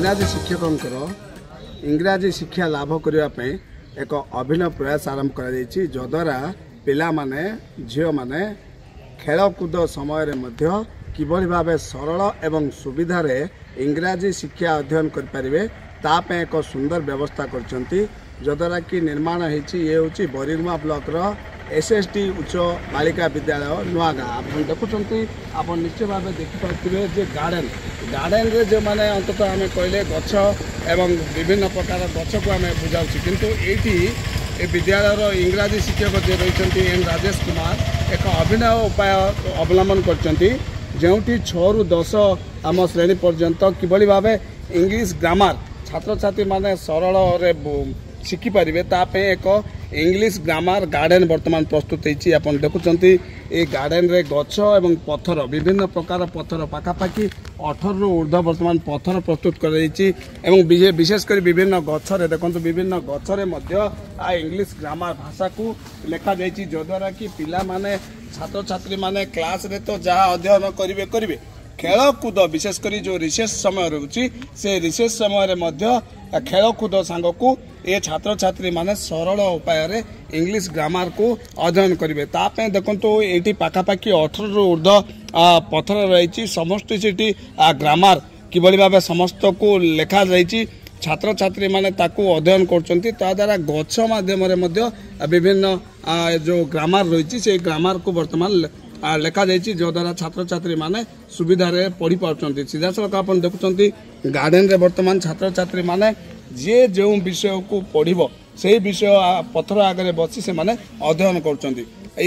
इंग्राजी शिक्षकों इंग्राजी शिक्षा लाभ करने एक अभिनव प्रयास आरंभ कर जद्वारा पिला माने झील माने खेलकूद समय किभली भाव सरल एवं सुविधा रे इंग्राजी शिक्षा अध्ययन करें ताप एक सुंदर व्यवस्था कर जद्वारा कि निर्माण होती बरिगुमा ब्लॉक एसएसडी उच्च बालिका विद्यालय नुआगाँ आप देखुं आप निश्चय भाव देखिपे जे गार्डन रे जो माने अंततः आम कहले गछ एवं विभिन्न प्रकार गछ को आम बुझाऊ किंतु ये विद्यालय इंग्राजी शिक्षक जे रही एन राजेश कुमार एक अभिनव उपाय अवलंबन करटी 6 ରୁ 10 आम श्रेणी पर्यंत किभली भाव इंग्लिश ग्रामर छात्र छात्री माने सरल रे शिखिपारे तापे एक इंग्लिश ग्रामर गार्डन वर्तमान प्रस्तुत होती आप देखुं ये गार्डन रे गछ एवं पत्थर विभिन्न प्रकार पत्थर पाखापाखि 18 ରୁ ऊर्ध्व वर्तमान पत्थर प्रस्तुत कर विशेषकर विभिन्न गछरे देखो विभिन्न गछरे इंग्लिश ग्रामर भाषा को लिखा जाइए जद्वारा कि पिला माने छात्र छात्री माने क्लास रे तो जहाँ अध्ययन करेंगे खेलकूद विशेषकर जो रिसेस समय रोचे से रिसेस समय खेलकूद सांग को ये छात्र छात्री माने सरल उपाय रे इंग्लिश ग्रामर को अध्ययन करेंगे ताप देखो ये पाखापाखि 18 ରୁ ऊर्ध्व पत्थर रही समस्त से ग्रामर किभली भाव समस्त को लिखा जाइए छात्र छात्री माने ताकू अध्ययन कर गछ माध्यम विभिन्न जो ग्रामर रही से ग्रामर को वर्तमान लिखा जाइए जद्वारा छात्र छात्री माने सुविधा रे पढ़ी पार्टी सीधा सड़क आप देखुं गार्डन रे वर्तमान छात्र छात्री माने जे जो विषय को पढ़ से विषय पत्थर आगे बसी से माने अध्ययन कर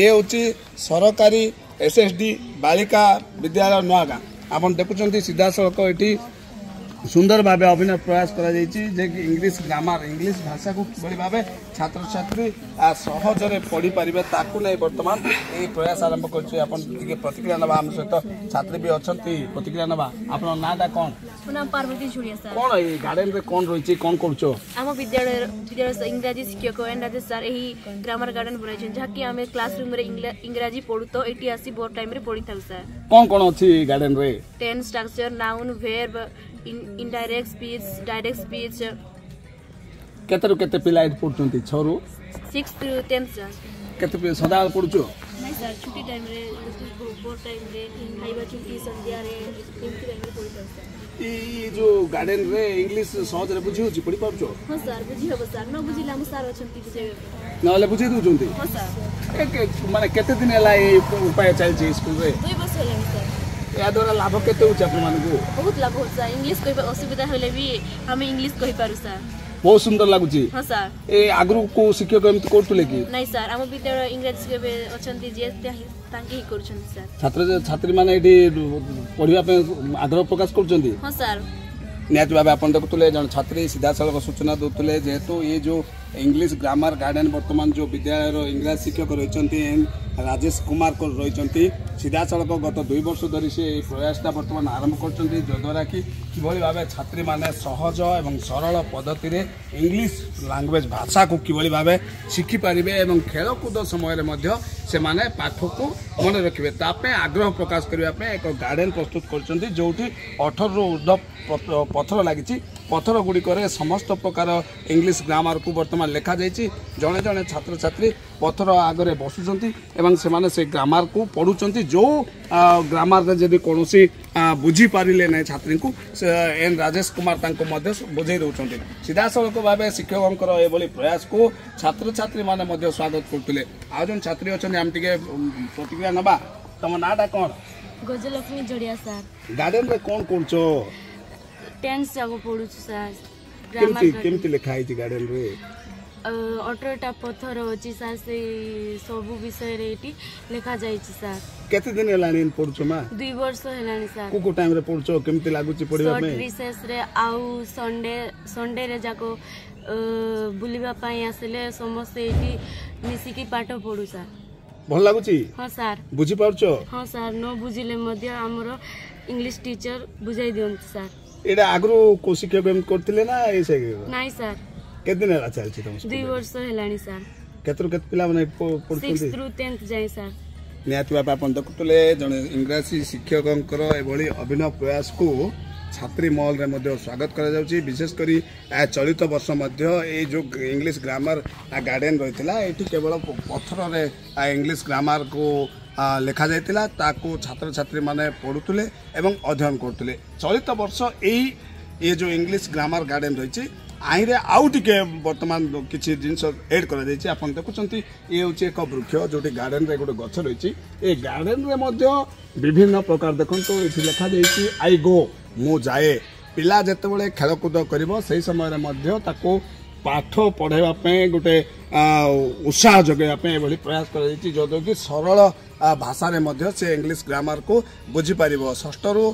सरकारी एसएसडी बालिका विद्यालय नुआगाँ आप देखुं सीधा सड़क ये सुंदर भाव अभिनव प्रयास कर इंग्लिश ग्रामर इंग्लिश भाषा को किभली भाव छात्र छात्री सहजरे पढ़ी पारे ताकू नहीं बर्तमान ये प्रयास आरंभ कर प्रतिक्रिया नवा आम सहित छात्री भी अच्छा प्रतिक्रिया नवा आप नाटा कौन पार्वती झुड़िया सर कौन ये गार्डन रे कौन रही कौन कर आम विद्यालय इंग्राजी शिक्षक एन राजेश सर यही ग्रामर गार्डन बनाई जहाँकि आम क्लासरूम इंग्राजी पढ़ू तो ये आसी बोर्ड टाइम पढ़ी था सर कौन कौन अच्छी गार्डन रे tense structure noun verb indirect speech direct speech केते रु केते पिला पढुचंती 6 ରୁ 6 to 10 सर केते सदा पढुचो नहीं सर छुट्टी टाइम रे बोर्ड टाइम रे खाइबा छुट्टी संध्या रे एमती टाइम रे पढिता सर ई जो गार्डन रे इंग्लिश सहज रे बुझी होची पढी पाउचो हां सर बुझी हो सर न बुझिला हम सर अछंती बुझे नले बुझी दुचंती हां सर एक माने केते दिन हला ए उपाय चलची स्कूल रे 2 वर्ष होला सर या द्वारा लाभ केते होची आपन मान को बहुत लाभ हो सर इंग्लिश कहबा असुविधा होले भी हम इंग्लिश कहि पारु सर बहुत सुंदर लागुची हां सर ए आगरु को शिक्षक एमती करतुले की नहीं सर हम विद्यालय इंग्लिश केबे अछंती जे तांके ही करछन सर छात्र छात्री माने एठी पढिबा पे आग्रह प्रकाश करछंती हां सर निहत भाव आप देखुले जन छात्री सीधा सड़क सूचना दूसरे जेहेतु ये जो इंग्लिश ग्रामर गार्डन वर्तमान जो विद्यालय इंग्राजी शिक्षक रही एन राजेश कुमार को रही सीधा सड़क गत 2 वर्ष धरी से प्रयासटा वर्तमान आरंभ कर जद्वारा कि किभली भाव छात्री माने सहज एवं सरल पद्धति रे इंग्लिश लैंग्वेज भाषा को किभली भाव शिखिपारे एवं खेलकूद समय से माने पाठ को मन रखिए तापे आग्रह प्रकाश करने एक गार्डन प्रस्तुत कर जो 18 ରୁ ऊर्ध्व पत्थर लगी पत्थर गुड़िक समस्त प्रकार इंग्लिश ग्रामर को वर्तमान लिखा जाइए जड़े जड़े छात्र छात्री पत्थर आगे बसुंच से ग्रामर को पढ़ुंट जो ग्रामर जब कौन बुझी पारे ना छात्री को एन राजेश कुमार बुझे दौरान सीधा सड़क भाव शिक्षकों ये प्रयास को छात्र छात्री मैंने स्वागत करते आज जो छात्री अच्छा आम टे प्रतिक्रिया नवा तुम नाटा कौन गजलक्ष्मी जोड़िया सर गार्डन रे कौन कर टेंस जाको पढु सर केमती लिखा है गार्डन रे 18टा पत्थर अछि सर से सब विषय रे एटी लिखा जाय छि सर केते दिन हेलानी पढुछो मा 2 वर्ष हेलानी सर को टाइम रे पढुछो केमती लागु छि पढिबा में रिसेस रे आउ संडे रे जाको बुलिबा पई आसले समस्त एटी मिसी की पाठ पढु सर भल लागु छि हां सर बुझी पाउछो हां सर न बुझिले मध्य हमरो इंग्लिश टीचर बुझाई दियन सर एडा आगरो को शिक्षक एम करथिले ना ऐसे नाही सर केते दिन हला चलछि तुम 2 वर्ष हेलानी सर केतरो केत पिला माने पढुछन्ती 6 ରୁ 10th जाय सर निहाती भाव आप देखुले जड़े इंग्राजी शिक्षकों एभली अभिनव प्रयास को छात्री मॉल रे मध्य स्वागत करा जाउची विशेषकर चलित वर्ष ये जो इंग्लिश ग्रामर गार्डन रही ये केवल पत्थर रे इंग्लिश ग्रामर को लिखा जाइतिला ताकू छात्र छात्री माने पढ़ुले एवं अध्ययन करते चलित वर्ष ये जो इंग्लिश ग्रामर गार्डन रही आईरे आउ टिके वर्तमान किसी जिनस एड कर देखुं ये हूँ एक वृक्ष जो गार्डन रे गोटे गछ रही ये गार्डन रे मध्य विभिन्न प्रकार देखो ये लिखा जाइए आई गो मु जाए पिला जिते खेलकूद कर समय ताको पाठ पढ़ाई गोटे उत्साह जगैया प्रयास कर जो कि सरल भाषा रे से इंग्लिश ग्रामर को बुझीपर षष्ठ रु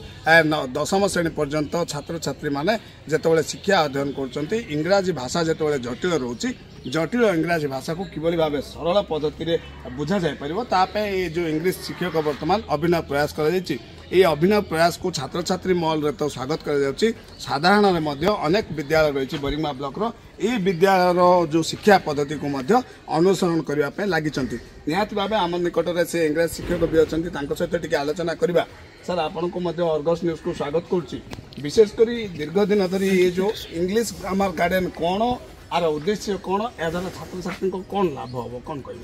दशम श्रेणी पर्यंत छात्र छात्री माने जिते शिक्षा अध्ययन कर इंग्राजी भाषा जिते जटिल रोचे जटिल इंग्राजी भाषा को किभली भाव सरल पद्धति रे बुझा जाय परिबो तापे ये जो इंग्लिश शिक्षक वर्तमान अभिनव प्रयास कर ये अभिनव प्रयास को छात्र छात्री मॉल रे तो स्वागत कर साधारण अनेक विद्यालय रही बोरिंगमा ब्लॉक रो ये विद्यालय जो शिक्षा पद्धति को अनुसरण करने लगी निहाती भाव आम निकट में से इंग्राजी शिक्षक भी अच्छा सहित टी आलोचना करवा सर आपन को अर्गस न्यूज को स्वागत करुच्ची विशेषकर दीर्घ दिन धरी ये जो इंग्लिश ग्रामर गार्डन कौन आर उद्देश्य कौन या द्वारा छात्र छात्री को कौन लाभ हम कौन कह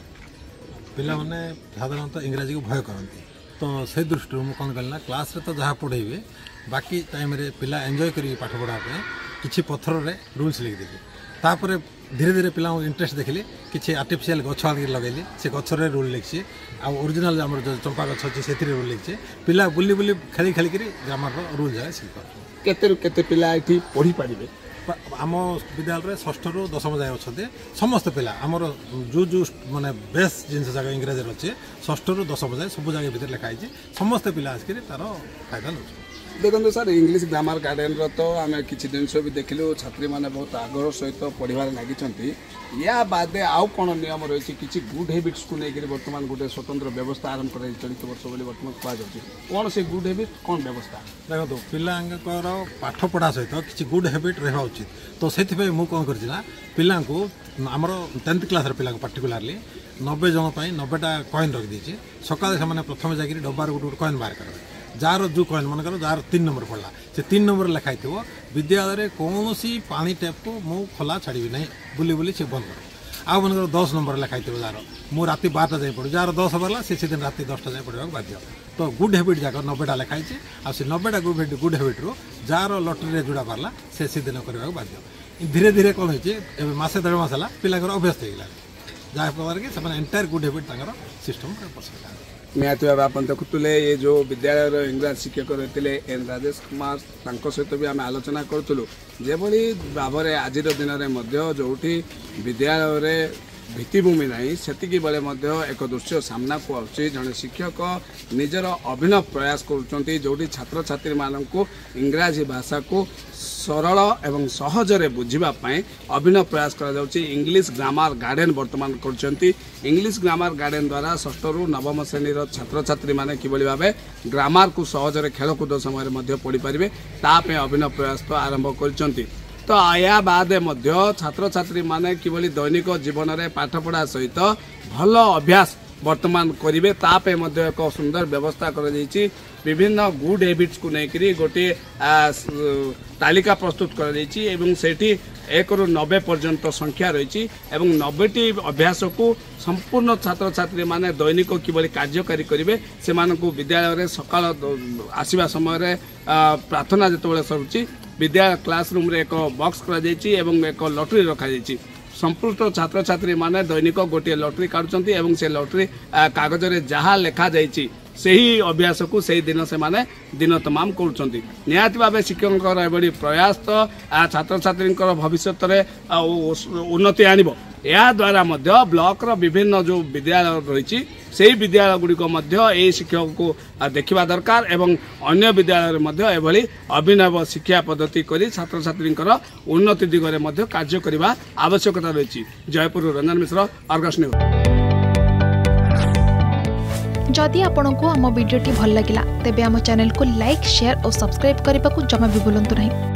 पिला माने साधारणतः इंग्राजी को भय करती तो से दृष्टि मुझे कौन कहना क्लास रे तो जहाँ पढ़ेबे बाकी टाइम रे पिला एंजॉय करी पाठ पढ़ा किसी पत्थर रे रूल्स लिखिदेली तापर धीरे धीरे पिला इंटरेस्ट देखिले किसी आर्टिफिशियल गछ आगे लगेली से गछरे रूल लिखी आउ ओरिजिनल आम जो चंपा गछ अच्छे से रूल लिखी पिला बुली बुली खेली खेलिक ग्रामर रूल जाए शिख केते पिला ये पढ़ी पारे आम विद्यालय षष्ठ रु दशम जाए अच्छे समस्त पिला आमर जो जो माने बेस्ट जिन जगह इंग्राजी अच्छे षष्ठ रु दशम जाए सब जगह भीतर लिखाई समस्त पिला आसिक तार फायदा नौ देखो सर इंग्लिश ग्रामर गार्डन तो आम किसी जिन भी देखिलु छात्री मैंने बहुत आग्रह सहित पढ़ार लगी या बादे आउ कौन नियम रही किसी गुड हैबिट्स को लेकर बर्तमान गोटे स्वतंत्र व्यवस्था आरंभ कर चलित वर्ष बर्तमान कहुच्छे कौन से गुड हैबिट कौन व्यवस्था देखो पिलांकर पाठ पढ़ा सहित किसी गुड हैबिट रहा उचित तो से मुझे कौन करना पिला आमर 10th क्लास पिला पार्टिकुलारली 90 जन 90टा कॉइन रखिदी सकाल से प्रथम जाकर डब्बार गोटे कॉइन बाहर कर जार जो कॉइन मन कर जार 3 नंबर पड़ा से 3 नंबर लिखाई थो विद्यालय कौन पानी टैप को मु खोला छाड़ी ना बुली बुली से बंद कर आउ मन 10 नंबर लिखाई थो जार मु राति 12टा जाए पढ़ू जार 10 बरला से दिन राति 10टा जाए पढ़ा बाध्य तो गुड हैबिट जाक 90टा लिखाई से 90टा गुड हैबिट रू जार लटरी जोड़ा पार्ला से दिन करने बाध्य धीरे धीरे कौन हो मसे 1.5 मास है पिला अभ्यस्त हो गला जहाँफल कि एंटायर गुड हैबिट सिस्टम पसंद निहाती भाव आप देखुले ये जो विद्यालय इंग्राजी शिक्षक रही एन राजेश कुमार सहित भी आम आलोचना करूँ जेभली भाव में आज दिन में जो विद्यालय भित्तिभूमि ना सेतिकी बेले एक दृश्य सामना को आउछि जड़े शिक्षक निजर अभिनव प्रयास करुँच जो छात्र छात्री मानक इंग्राजी भाषा को सरल एवं सहजरे बुझापी अभिनव प्रयास कर इंग्लिश ग्रामर गार्डन वर्तमान कर इंग्लिश ग्रामर गार्डन द्वारा षष्ठ रु नवम श्रेणीर छात्र छात्री माने किभली भाबे ग्रामर को सहजरे खेलकूद समय पढ़ी पारे तापे अभिनव प्रयास तो आरंभ कर तो या बाद छात्र छात्री माने किभली दैनिक जीवन में पाठ पढ़ा सहित भल अभ्यास वर्तमान करेंगे तापे एक सुंदर व्यवस्था कर विभिन्न गुड हैबिट्स को लेकर गोटे तालिका प्रस्तुत कर 1 रु 90 पर्यंत संख्या रही 90टी अभ्यास को संपूर्ण छात्र छात्री माने दैनिक किभली कार्यकारी करेंगे से विद्यालय सकाल आसवा समय प्रार्थना जिते सरुची विद्यालय क्लासरूम रे एक बॉक्स कर एक लटरी रखा संपूर्ण छात्र छात्री माने दैनिक गोटे लटरी काटुंट से लटरी कागज रे जहाँ लिखा जाइए सही अभ्यास को सही दिन से माने दिन तमाम करुँच निहाती भाव शिक्षकों एभली प्रयास तो छात्र छात्री भविष्य उन्नति आनिब या द्वारा ब्लॉक विभिन्न जो विद्यालय रही से विद्यालय गुड़िक शिक्षक को देखा दरकार एवं अन्य विद्यालय एभली अभिनव शिक्षा पद्धति करी छात्र छात्री उन्नति दिगरे कार्य करने आवश्यकता रही जयपुर रंजन मिश्र अर्गस न्यूज जदि आपंक आम भिडी भल लगा तेब आम चैनल को लाइक शेयर और सब्सक्राइब करने को जमा भी भूलु नहीं।